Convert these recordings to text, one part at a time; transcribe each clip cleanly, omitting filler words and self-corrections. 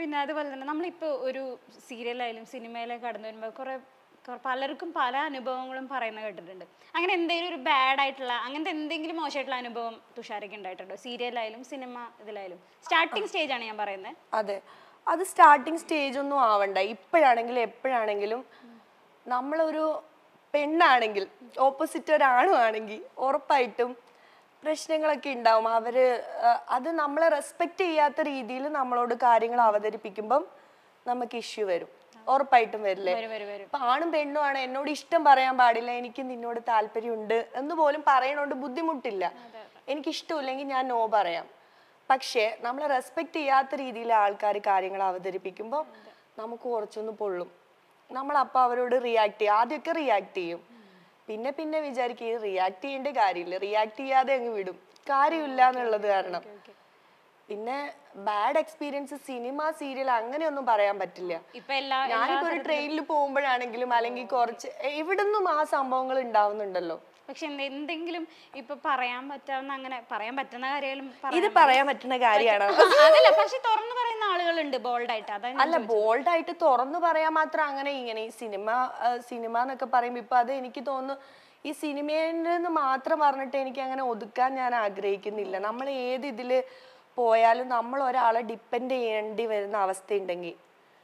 പിന്നെ അതുപോലെ തന്നെ നമ്മളിപ്പോൾ ഒരു സീരിയലായാലും സിനിമയിലേക്ക് കടന്നു വരുമ്പോൾ കുറേ പലർക്കും പല അനുഭവങ്ങളും പറയുന്നത് കേട്ടിട്ടുണ്ട്. അങ്ങനെ എന്തെങ്കിലും ഒരു ബാഡ് ആയിട്ടുള്ള അങ്ങനത്തെ എന്തെങ്കിലും മോശമായിട്ടുള്ള അനുഭവം തുഷാരയ്ക്ക് ഉണ്ടായിട്ടുണ്ടോ? സീരിയലായാലും സിനിമ ഇതിലായാലും സ്റ്റാർട്ടിങ് സ്റ്റേജ് ആണ് ഞാൻ പറയുന്നത്. അതെ, അത് സ്റ്റാർട്ടിങ് സ്റ്റേജ് ഒന്നും ആവണ്ട. ഇപ്പോഴാണെങ്കിലും എപ്പോഴാണെങ്കിലും നമ്മളൊരു പെണ്ണാണെങ്കിൽ ഓപ്പോസിറ്റ് ഒരാണും ആണെങ്കിൽ ഉറപ്പായിട്ടും പ്രശ്നങ്ങളൊക്കെ ഉണ്ടാവും. അത് നമ്മളെ റെസ്പെക്റ്റ് ചെയ്യാത്ത രീതിയിൽ നമ്മളോട് കാര്യങ്ങൾ അവതരിപ്പിക്കുമ്പം നമുക്ക് ഇഷ്യൂ വരും. ഉറപ്പായിട്ടും വരില്ലേ? ഇപ്പൊ ആണും പെണ്ണും ആണ്, എന്നോട് ഇഷ്ടം പറയാൻ പാടില്ല, എനിക്ക് നിന്നോട് താല്പര്യമുണ്ട് എന്ന് പോലും പറയണോണ്ട് ബുദ്ധിമുട്ടില്ല. എനിക്ക് ഇഷ്ടമില്ലെങ്കിൽ ഞാൻ നോ പറയാം. പക്ഷെ നമ്മളെ റെസ്പെക്ട് ചെയ്യാത്ത രീതിയിൽ ആൾക്കാർ കാര്യങ്ങൾ അവതരിപ്പിക്കുമ്പോൾ നമുക്ക് കുറച്ചൊന്ന് പൊള്ളും. നമ്മളപ്പോൾ അവരോട് റിയാക്ട് ചെയ്യും. ആദ്യമൊക്കെ റിയാക്ട് ചെയ്യും, പിന്നെ പിന്നെ വിചാരിക്കും റിയാക്ട് ചെയ്യേണ്ട കാര്യമില്ല, റിയാക്ട് ചെയ്യാതെ അങ്ങ് വിടും, കാര്യമില്ല എന്നുള്ളത് കാരണം. പിന്നെ ബാഡ് എക്സ്പീരിയൻസ് സിനിമ സീരിയൽ അങ്ങനെയൊന്നും പറയാൻ പറ്റില്ല. ഞാനിപ്പോ ഒരു ട്രെയിനിൽ പോകുമ്പോഴാണെങ്കിലും അല്ലെങ്കിൽ കുറച്ച് എവിടുന്നും ആ സംഭവങ്ങൾ ഉണ്ടാവുന്നുണ്ടല്ലോ. പക്ഷെ എന്തെങ്കിലും ഇപ്പൊ പറയാൻ പറ്റാവുന്ന അങ്ങനെ പറയാൻ പറ്റുന്ന കാര്യങ്ങളും ഇത് പറയാൻ പറ്റുന്ന കാര്യമാണ്. അതല്ല, പക്ഷെ തുറന്നു പറയുന്ന ആളുകളുണ്ട് ബോൾഡായിട്ട്. അല്ല, ബോൾഡായിട്ട് തുറന്നു പറയാൻ മാത്രം അങ്ങനെ ഇങ്ങനെ ഈ സിനിമ എന്നൊക്കെ പറയുമ്പോ ഇപ്പൊ അത് എനിക്ക് തോന്നുന്നു ഈ സിനിമയെന്ന് മാത്രം പറഞ്ഞിട്ട് എനിക്ക് അങ്ങനെ ഒതുക്കാൻ ഞാൻ ആഗ്രഹിക്കുന്നില്ല. നമ്മൾ ഏത് ഇതില് പോയാലും നമ്മൾ ഒരാളെ ഡിപ്പെൻഡ് ചെയ്യേണ്ടി വരുന്ന അവസ്ഥയുണ്ടെങ്കിൽ,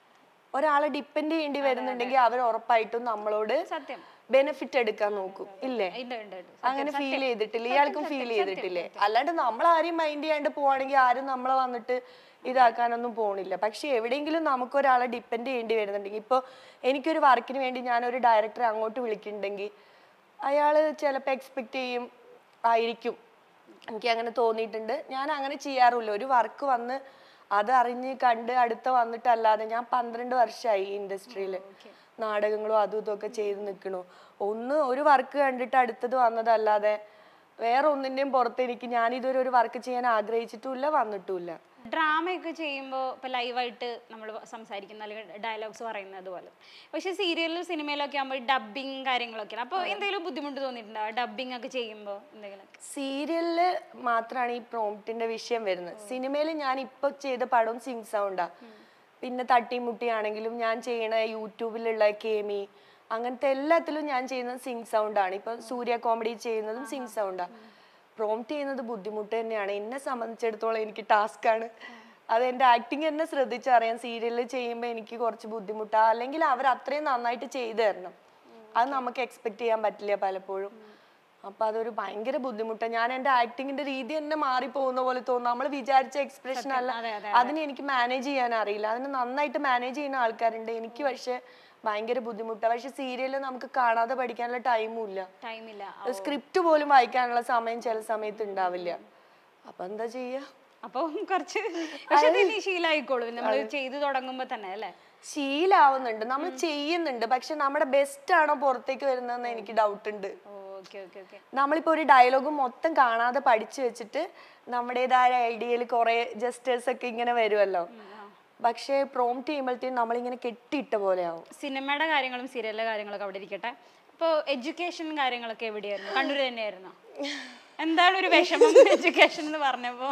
ഒരാളെ ഡിപ്പെൻഡ് ചെയ്യേണ്ടി വരുന്നുണ്ടെങ്കിൽ അവർ ഉറപ്പായിട്ടും നമ്മളോട് സത്യം ബെനിഫിറ്റ് എടുക്കാൻ നോക്കും. ഇല്ലേ? അങ്ങനെ ഫീൽ ചെയ്തിട്ടില്ലേ? ഇയാൾക്കും ഫീൽ ചെയ്തിട്ടില്ലേ? അല്ലാണ്ട് നമ്മൾ ആരെയും മൈൻഡ് ചെയ്യാണ്ട് പോവാണെങ്കിൽ ആരും നമ്മളെ വന്നിട്ട് ഇതാക്കാനൊന്നും പോണില്ല. പക്ഷെ എവിടെയെങ്കിലും നമുക്കൊരാളെ ഡിപ്പെൻഡ് ചെയ്യേണ്ടി വരുന്നുണ്ടെങ്കിൽ, ഇപ്പോൾ എനിക്കൊരു വർക്കിന് വേണ്ടി ഞാനൊരു ഡയറക്ടറെ അങ്ങോട്ട് വിളിക്കുന്നുണ്ടെങ്കിൽ അയാൾ ചിലപ്പോൾ എക്സ്പെക്ട് ചെയ്യും ആയിരിക്കും. എനിക്ക് അങ്ങനെ തോന്നിയിട്ടുണ്ട്. ഞാൻ അങ്ങനെ ചെയ്യാറില്ല. ഒരു വർക്ക് വന്ന് അതറിഞ്ഞ് കണ്ട് അടുത്ത വന്നിട്ടല്ലാതെ ഞാൻ 12 വർഷമായി ഈ ഇൻഡസ്ട്രിയിൽ നാടകങ്ങളും അതും ഇതൊക്കെ ചെയ്ത് നിൽക്കണു. ഒരു വർക്ക് കണ്ടിട്ട് അടുത്തത് വന്നതല്ലാതെ വേറെ ഒന്നിൻ്റെയും പുറത്ത് ഞാനിതൊരു ഒരു വർക്ക് ചെയ്യാൻ ആഗ്രഹിച്ചിട്ടുമില്ല, വന്നിട്ടുമില്ല. ഡ്രാമയൊക്കെ ചെയ്യുമ്പോൾ ഇപ്പം ലൈവായിട്ട് നമ്മൾ സംസാരിക്കുന്ന അല്ലെങ്കിൽ ഡയലോഗ്സ് പറയുന്നത് പോലെ. പക്ഷെ സീരിയലിലും സിനിമയിലൊക്കെ ആകുമ്പോൾ ഡബ്ബിങ് കാര്യങ്ങളൊക്കെയാണ്. അപ്പോൾ എന്തെങ്കിലും ബുദ്ധിമുട്ട് തോന്നിയിട്ടുണ്ടോ ഡബ്ബിങ് ഒക്കെ ചെയ്യുമ്പോൾ? എന്തെങ്കിലും സീരിയലിൽ മാത്രമാണ് ഈ പ്രോംപ്റ്റിന്റെ വിഷയം വരുന്നത്. സിനിമയിൽ ഞാൻ ഇപ്പോൾ ചെയ്ത പടവും സിങ് സൗണ്ടാ. പിന്നെ തട്ടിമുട്ടിയാണെങ്കിലും ഞാൻ ചെയ്യണ യൂട്യൂബിലുള്ള കേമി അങ്ങനത്തെ എല്ലാത്തിലും ഞാൻ ചെയ്യുന്നത് സിങ് സൗണ്ടാണ്. ഇപ്പൊ സൂര്യ കോമഡി ചെയ്യുന്നതും സിങ് സൗണ്ടാ. പ്രോംപ്റ്റ് ചെയ്യുന്നത് ബുദ്ധിമുട്ട് തന്നെയാണ്. എന്നെ സംബന്ധിച്ചിടത്തോളം എനിക്ക് ടാസ്ക്കാണ്. അത് എൻ്റെ ആക്ടിങ് തന്നെ ശ്രദ്ധിച്ചറിയാം. സീരിയലിൽ ചെയ്യുമ്പോൾ എനിക്ക് കുറച്ച് ബുദ്ധിമുട്ടാണ്. അല്ലെങ്കിൽ അവർ അത്രയും നന്നായിട്ട് ചെയ്തു തരണം. അത് നമുക്ക് എക്സ്പെക്ട് ചെയ്യാൻ പറ്റില്ല പലപ്പോഴും. അപ്പൊ അതൊരു ഭയങ്കര ബുദ്ധിമുട്ടാണ്. ഞാൻ എൻ്റെ ആക്ടിങ്ങിന്റെ രീതി തന്നെ മാറിപ്പോകുന്ന പോലെ തോന്നുന്നു. നമ്മൾ വിചാരിച്ച എക്സ്പ്രഷൻ അല്ല, അതിന് എനിക്ക് മാനേജ് ചെയ്യാൻ അറിയില്ല. അതിന് നന്നായിട്ട് മാനേജ് ചെയ്യുന്ന ആൾക്കാരുണ്ട്. എനിക്ക് പക്ഷെ ഭയങ്കര ബുദ്ധിമുട്ടാണ്. പക്ഷെ സീരിയലിൽ നമുക്ക് കാണാതെ പഠിക്കാനുള്ള ടൈമും ഇല്ല. സ്ക്രിപ്റ്റ് പോലും വായിക്കാനുള്ള സമയം ചില സമയത്ത് ഉണ്ടാവില്ല. അപ്പൊ എന്താ ചെയ്യാ? അപ്പൊ കുറച്ച് ശീലമായിക്കോളും നമ്മൾ ചെയ്തു തുടങ്ങുമ്പോ തന്നെ അല്ലേ? ശീലാവുന്നുണ്ട്, നമ്മൾ ചെയ്യുന്നുണ്ട്. പക്ഷെ നമ്മുടെ ബെസ്റ്റ് ആണോ പുറത്തേക്ക് വരുന്നതെന്ന് എനിക്ക് ഡൗട്ട് ഉണ്ട്. നമ്മളിപ്പോ ഒരു ഡയലോഗ് മൊത്തം കാണാതെ പഠിച്ചു വെച്ചിട്ട് നമ്മുടേതായ ഐഡിയയിൽ കുറെ ജസ്റ്റേഴ്സ് ഒക്കെ ഇങ്ങനെ വരുമല്ലോ. പക്ഷെ പ്രോംപ്റ്റ് ചെയ്യുമ്പോഴത്തേക്കും നമ്മളിങ്ങനെ കെട്ടിയിട്ട പോലെ ആവും. സിനിമയുടെ കാര്യങ്ങളും സീരിയലിലെ കാര്യങ്ങളൊക്കെ അവിടെ ഇരിക്കട്ടെ. ഇപ്പോൾ എഡ്യൂക്കേഷൻ കാര്യങ്ങളൊക്കെ എവിടെയായിരുന്നു? കണ്ണൂർ തന്നെയായിരുന്നു? എന്താണ് ഒരു വിഷമം എഡ്യൂക്കേഷൻ എന്ന് പറഞ്ഞപ്പോ?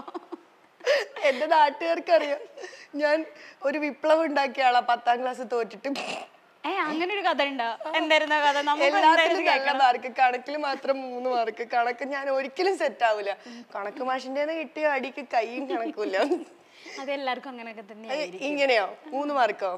എന്റെ നാട്ടുകാർക്കറിയാം ഞാൻ ഒരു വിപ്ലവം ഉണ്ടാക്കിയ ആളാ 10ാം ക്ലാസ് തോറ്റിട്ട്. അങ്ങനെ ഒരു കഥ ഉണ്ടോ? എന്തായിരുന്നു കഥ? എല്ലാത്തിലും നല്ല മാർക്ക്, കണക്കിൽ മാത്രം 3 മാർക്ക്. കണക്ക് ഞാൻ ഒരിക്കലും സെറ്റ് ആവില്ല. കണക്ക് മാഷിന്റെ കിട്ടിയ അടിക്ക് കൈയും കണക്കൂല. അതെല്ലാവർക്കും അങ്ങനെയൊക്കെ തന്നെ. ഇങ്ങനെയോ 3 മാർക്കോ?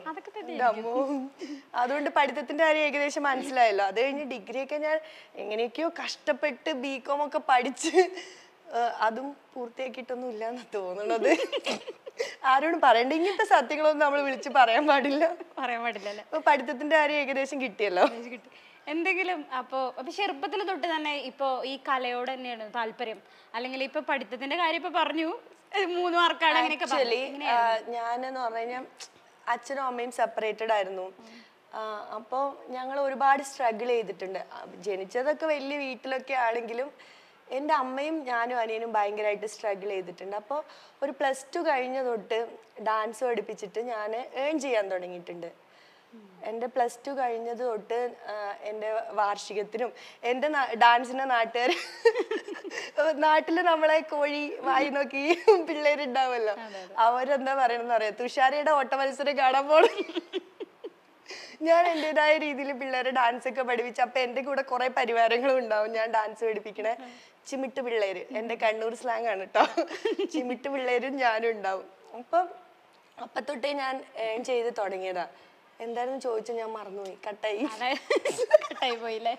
അതുകൊണ്ട് പഠിത്തത്തിന്റെ കാര്യം ഏകദേശം മനസ്സിലായല്ലോ. അത് കഴിഞ്ഞ് ഡിഗ്രി ഒക്കെ ഞാൻ എങ്ങനെയൊക്കെയോ കഷ്ടപ്പെട്ട് BCom ഒക്കെ പഠിച്ച് അതും പൂർത്തിയാക്കിയിട്ടൊന്നും ഇല്ലാന്ന് തോന്നണത്. ആരോടും പറയണ്ട. ഇങ്ങനത്തെ സത്യങ്ങളൊന്നും നമ്മൾ വിളിച്ച് പറയാൻ പാടില്ല. അപ്പൊ പഠിത്തത്തിന്റെ കാര്യം ഏകദേശം കിട്ടിയല്ലോ. എന്തെങ്കിലും അപ്പൊ ചെറുപ്പത്തിൽ തൊട്ട് തന്നെ ഇപ്പൊ ഈ കലയോട് തന്നെയാണ് താല്പര്യം? അല്ലെങ്കിൽ ഇപ്പൊ പഠിത്തത്തിന്റെ കാര്യം ഇപ്പൊ പറഞ്ഞു 3 മാർക്കാണ്. ആക്ച്വലി ഞാനെന്ന് പറഞ്ഞു കഴിഞ്ഞാൽ അച്ഛനും അമ്മയും സെപ്പറേറ്റഡ് ആയിരുന്നു. അപ്പോൾ ഞങ്ങൾ ഒരുപാട് സ്ട്രഗിൾ ചെയ്തിട്ടുണ്ട്. ജനിച്ചതൊക്കെ വലിയ വീട്ടിലൊക്കെ ആണെങ്കിലും എൻ്റെ അമ്മയും ഞാനും അനിയനും ഭയങ്കരമായിട്ട് സ്ട്രഗിൾ ചെയ്തിട്ടുണ്ട്. അപ്പോൾ ഒരു +2 കഴിഞ്ഞ തൊട്ട് ഡാൻസ് പഠിപ്പിച്ചിട്ട് ഞാൻ ഏൺ ചെയ്യാൻ തുടങ്ങിയിട്ടുണ്ട്. എൻ്റെ +2 കഴിഞ്ഞത് തൊട്ട് എൻ്റെ വാർഷികത്തിനും എൻ്റെ ഡാൻസിൻ്റെ നാട്ടുകാർ നാട്ടില് നമ്മളെ കോഴി വായി നോക്കി പിള്ളേരുണ്ടാവുമല്ലോ, അവരെന്താ പറയണെന്ന് അറിയാം, തുഷാരയുടെ ഓട്ട മത്സരം കാണാൻ പോണം. ഞാൻ എന്റേതായ രീതിയിൽ പിള്ളേരെ ഡാൻസ് ഒക്കെ പഠിപ്പിച്ചു. അപ്പൊ എന്റെ കൂടെ കുറെ പരിവാരങ്ങളും ഉണ്ടാവും ഞാൻ ഡാൻസ് പഠിപ്പിക്കണേ. ചിമിട്ട് പിള്ളേര്, എന്റെ കണ്ണൂർ സ്ലാങ് ആണ് കേട്ടോ. ചിമിട്ട് പിള്ളേരും ഞാനും ഉണ്ടാവും. അപ്പൊ തൊട്ടേ ഞാൻ ഏൺ ചെയ്ത് തുടങ്ങിയതാ. എന്തായിരുന്നു ചോദിച്ചു, ഞാൻ മറന്നുപോയി, കട്ടായി പോയില്ലേ?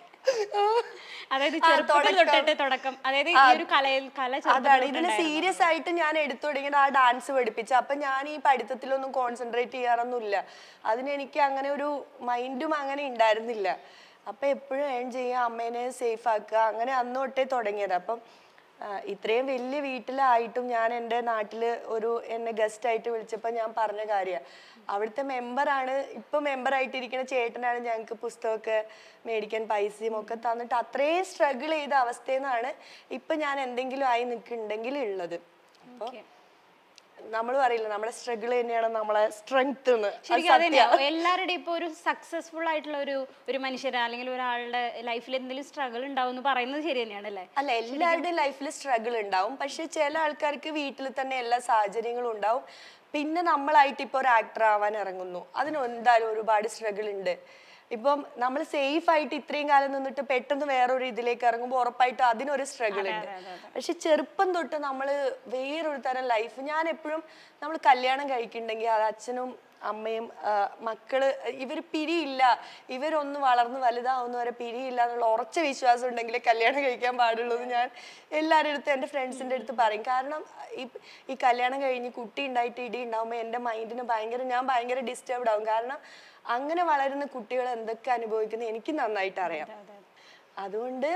അതായത് തുടക്കം, അതായത് ഈ ഒരു അതാണ് ഇതിന് സീരിയസ് ആയിട്ട് ഞാൻ എടുത്തു തുടങ്ങിയത് ആ ഡാൻസ് പഠിപ്പിച്ച. അപ്പൊ ഞാൻ ഈ പഠിത്തത്തിലൊന്നും കോൺസെൻട്രേറ്റ് ചെയ്യാറൊന്നുമില്ല. അതിനെനിക്ക് അങ്ങനെ ഒരു മൈൻഡും അങ്ങനെ ഉണ്ടായിരുന്നില്ല. അപ്പൊ എപ്പോഴും ഏൺ ചെയ്യുക, അമ്മേനെ സേഫ് ആക്കുക, അങ്ങനെ അന്ന് തൊട്ടേ തുടങ്ങിയത്. അപ്പം ഇത്രയും വലിയ വീട്ടിലായിട്ടും ഞാൻ എൻ്റെ നാട്ടില് എന്നെ ഗസ്റ്റ് ആയിട്ട് വിളിച്ചപ്പോൾ ഞാൻ പറഞ്ഞ കാര്യമാണ്, അവിടുത്തെ മെമ്പറാണ്, ഇപ്പൊ മെമ്പറായിട്ടിരിക്കുന്ന ചേട്ടനാണ് ഞങ്ങൾക്ക് പുസ്തകമൊക്കെ മേടിക്കാൻ പൈസയും ഒക്കെ തന്നിട്ട് അത്രയും സ്ട്രഗിൾ ചെയ്ത അവസ്ഥയിൽ നിന്നാണ് ഇപ്പൊ ഞാൻ എന്തെങ്കിലും ആയി നിൽക്കുന്നുണ്ടെങ്കിൽ ഉള്ളത്. അപ്പൊ നമ്മൾ പറയില്ല, നമ്മുടെ സ്ട്രഗിൾ തന്നെയാണ് നമ്മളെ സ്ട്രെങ്ത്. എല്ലാവരുടെയും ഇപ്പൊ ഒരു സക്സസ്ഫുൾ ആയിട്ടുള്ള ഒരു മനുഷ്യരെ അല്ലെങ്കിൽ ഒരാളുടെ ലൈഫിൽ എന്തെങ്കിലും സ്ട്രഗിൾ ഉണ്ടാവും എന്ന് പറയുന്നത് ശരി തന്നെയാണ് അല്ലേ? അല്ല, എല്ലാവരുടെയും ലൈഫിൽ സ്ട്രഗിൾ ഉണ്ടാവും. പക്ഷെ ചില ആൾക്കാർക്ക് വീട്ടിൽ തന്നെ എല്ലാ സാഹചര്യങ്ങളും ഉണ്ടാവും. പിന്നെ നമ്മളായിട്ട് ഇപ്പൊ ഒരു ആക്ടർ ആവാൻ ഇറങ്ങുന്നു, അതിന് എന്തായാലും ഒരുപാട് സ്ട്രഗിൾ ഉണ്ട്. ഇപ്പം നമ്മൾ സേഫ് ആയിട്ട് ഇത്രയും കാലം നിന്നിട്ട് പെട്ടെന്ന് വേറൊരു ഇതിലേക്ക് ഇറങ്ങുമ്പോൾ ഉറപ്പായിട്ടും അതിനൊരു സ്ട്രഗിൾ ഉണ്ട്. പക്ഷെ ചെറുപ്പം തൊട്ട് നമ്മള് വേറൊരു തരം ലൈഫ്, ഞാൻ എപ്പോഴും നമ്മൾ കല്യാണം കഴിക്കുന്നുണ്ടെങ്കിൽ അത് അച്ഛനും അമ്മയും മക്കള് ഇവര് പിരിയില്ല, ഇവരൊന്ന് വളർന്ന് വലുതാവുന്നവരെ പിരിയില്ല എന്നുള്ള ഉറച്ച വിശ്വാസം ഉണ്ടെങ്കിൽ കല്യാണം കഴിക്കാൻ പാടുള്ളൂ എന്ന് ഞാൻ എല്ലാവരുടെ അടുത്ത്, എൻ്റെ ഫ്രണ്ട്സിൻ്റെ അടുത്ത് പറയും. കാരണം ഈ കല്യാണം കഴിഞ്ഞ് കുട്ടി ഉണ്ടായിട്ട് ഇടി ഉണ്ടാവുമ്പോൾ എൻ്റെ മൈൻഡിന് ഞാൻ ഭയങ്കര ഡിസ്റ്റർബ്ഡ് ആവും. കാരണം അങ്ങനെ വളരുന്ന കുട്ടികൾ എന്തൊക്കെ അനുഭവിക്കുന്നത് എനിക്ക് നന്നായിട്ട് അറിയാം. അതുകൊണ്ട്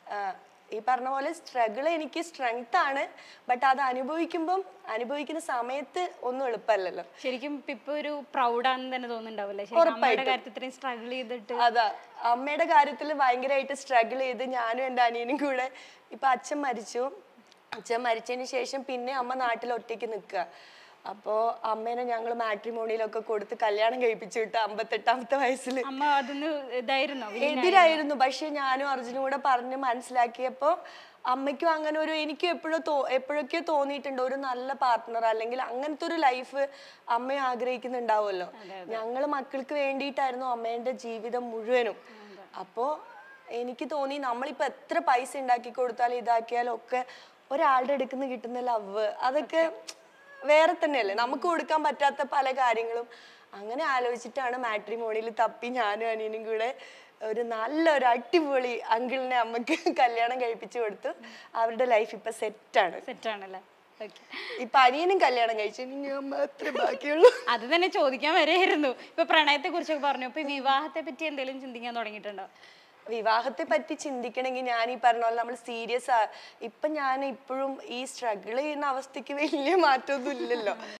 ഈ പറഞ്ഞ പോലെ സ്ട്രഗിൾ എനിക്ക് സ്ട്രെങ്ത് ആണ്. ബട്ട് അത് അനുഭവിക്കുന്ന സമയത്ത് ഒന്നും എളുപ്പമല്ലല്ലോ. ശരിക്കും ഇപ്പൊ ഒരു പ്രൗഡാണെന്ന് തന്നെ തോന്നുന്നുണ്ടാവില്ലേ? സ്ട്രഗിൾ ചെയ്തിട്ട്. അതാ, അമ്മയുടെ കാര്യത്തിൽ ഭയങ്കരമായിട്ട് സ്ട്രഗിൾ ചെയ്ത് ഞാനും എൻ്റെ അനിയനും കൂടെ. ഇപ്പൊ അച്ഛൻ മരിച്ചതിന് ശേഷം പിന്നെ അമ്മ നാട്ടിൽ ഒറ്റയ്ക്ക് നിൽക്കുക. അപ്പോ അമ്മേനെ ഞങ്ങൾ മാട്രിമോണിയിലൊക്കെ കൊടുത്ത് കല്യാണം കഴിപ്പിച്ചു വിട്ടു 58ാമത്തെ വയസ്സിൽ. എതിരായിരുന്നു. പക്ഷെ ഞാനും അർജുനും കൂടെ പറഞ്ഞ് മനസ്സിലാക്കിയപ്പോ അമ്മയ്ക്കും അങ്ങനെ എനിക്കും എപ്പോഴൊക്കെ തോന്നിയിട്ടുണ്ട്, ഒരു നല്ല പാർട്ട്ണർ അല്ലെങ്കിൽ അങ്ങനത്തെ ഒരു ലൈഫ് അമ്മ ആഗ്രഹിക്കുന്നുണ്ടാവുമല്ലോ. ഞങ്ങള് മക്കൾക്ക് വേണ്ടിയിട്ടായിരുന്നു അമ്മേന്റെ ജീവിതം മുഴുവനും. അപ്പോ എനിക്ക് തോന്നി, നമ്മളിപ്പോ എത്ര പൈസ ഉണ്ടാക്കി കൊടുത്താലും ഇതാക്കിയാലും ഒക്കെ ഒരാളുടെ അടുക്കുന്ന കിട്ടുന്ന ലവ് അതൊക്കെ വേറെ തന്നെയല്ലേ, നമുക്ക് കൊടുക്കാൻ പറ്റാത്ത പല കാര്യങ്ങളും. അങ്ങനെ ആലോചിച്ചിട്ടാണ് മാട്രിമോണിയിൽ തപ്പി ഞാനും അനിയനും കൂടെ നല്ലൊരു അടിപൊളി അങ്കിളിനെ അമ്മക്ക് കല്യാണം കഴിപ്പിച്ചു കൊടുത്തു. അവരുടെ ലൈഫ് ഇപ്പൊ സെറ്റാണല്ലേ? ഇപ്പൊ അനിയനും കല്യാണം കഴിച്ചു, ഇനി അമ്മ അത്ര ബാക്കിയുള്ളൂ. അത് തന്നെ ചോദിക്കാൻ വരെയായിരുന്നു. ഇപ്പൊ പ്രണയത്തെ കുറിച്ചൊക്കെ പറഞ്ഞു, ഇപ്പൊ വിവാഹത്തെ പറ്റി എന്തെങ്കിലും ചിന്തിക്കാൻ തുടങ്ങിയിട്ടുണ്ടോ? വിവാഹത്തെ പറ്റി ചിന്തിക്കണമെങ്കിൽ ഞാൻ ഈ പറഞ്ഞ പോലെ നമ്മൾ സീരിയസ് ഇപ്പൊ ഞാൻ ഇപ്പോഴും ഈ സ്ട്രഗിൾ ചെയ്യുന്ന അവസ്ഥയ്ക്ക് വലിയ മാറ്റമൊന്നും ഇല്ലല്ലോ.